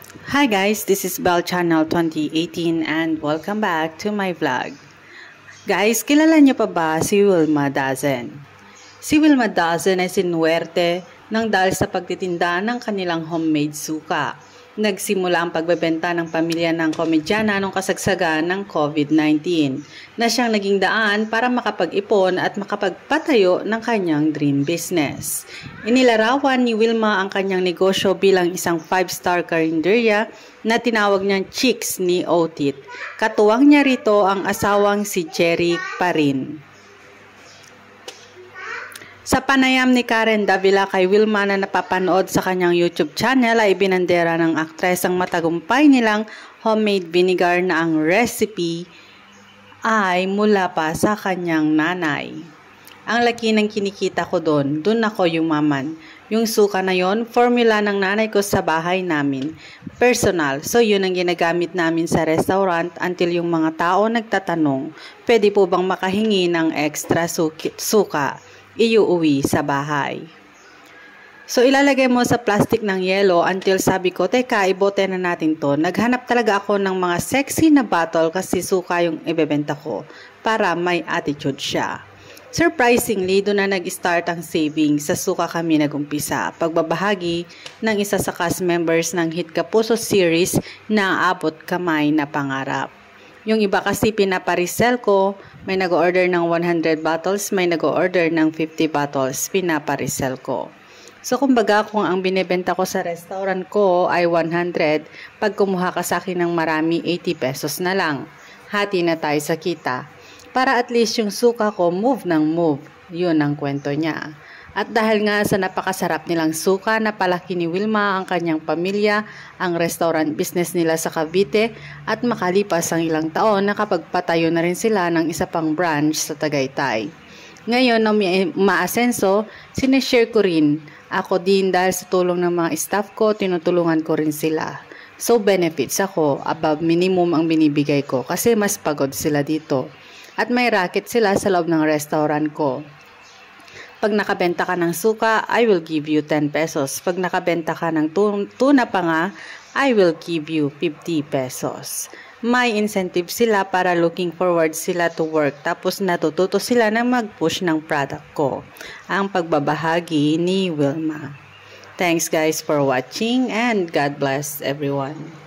Hi guys, this is Bell Channel 2018 and welcome back to my vlog. Guys, kilala niyo pa ba si Wilma Dazen? Si Wilma Dazen ay sinuwerte nang dahil sa pagtitinda ng kanilang homemade suka. Nagsimula ang pagbebenta ng pamilya ng komedyana nung kasagsagan ng COVID-19 na siyang naging daan para makapag-ipon at makapagpatayo ng kanyang dream business. Inilarawan ni Wilma ang kanyang negosyo bilang isang 5-star karinderya na tinawag niyang Chicks ni Otit. Katuwang niya rito ang asawang si Jerry Parin. Sa panayam ni Karen Davila kay Wilma na napapanood sa kanyang YouTube channel ay binandera ng aktres ang matagumpay nilang homemade vinegar na ang recipe ay mula pa sa kanyang nanay. Ang laki ng kinikita ko doon ako yumaman. Yung suka na yon, formula ng nanay ko sa bahay namin. Personal, so yun ang ginagamit namin sa restaurant until yung mga tao nagtatanong, pwede po bang makahingi ng extra suka? Iuuwi sa bahay. So ilalagay mo sa plastic ng yelo until sabi ko, teka, ibote na natin to. Naghanap talaga ako ng mga sexy na bottle kasi suka yung ibebenta ko para may attitude siya. Surprisingly, doon na nag-start ang savings. Sa suka kami nagumpisa. Pagbabahagi ng isa sa cast members ng Hit Kapuso series na abot kamay na pangarap. Yung iba kasi pinaparesell ko, may nag-order ng 100 bottles, may nag-order ng 50 bottles, pinaparesell ko. So kumbaga kung ang binebenta ko sa restaurant ko ay 100, pag kumuha ka sa akin ng marami, 80 pesos na lang. Hati na tayo sa kita. Para at least yung suka ko move ng move. Yun ang kwento niya. At dahil nga sa napakasarap nilang suka, napalaki ni Wilma ang kanyang pamilya, ang restaurant business nila sa Cavite at makalipas ang ilang taon nakapagpatayo na rin sila ng isa pang branch sa Tagaytay. Ngayon na maasenso, sinishare ko rin. Ako din dahil sa tulong ng mga staff ko, tinutulungan ko rin sila. So benefits ako, above minimum ang binibigay ko kasi mas pagod sila dito. At may racket sila sa loob ng restaurant ko. Pag nakabenta ka ng suka, I will give you 10 pesos. Pag nakabenta ka ng tuna pa nga, I will give you 50 pesos. May incentive sila para looking forward sila to work. Tapos natututo sila na mag-push ng product ko. Ang pagbabahagi ni Wilma. Thanks guys for watching and God bless everyone.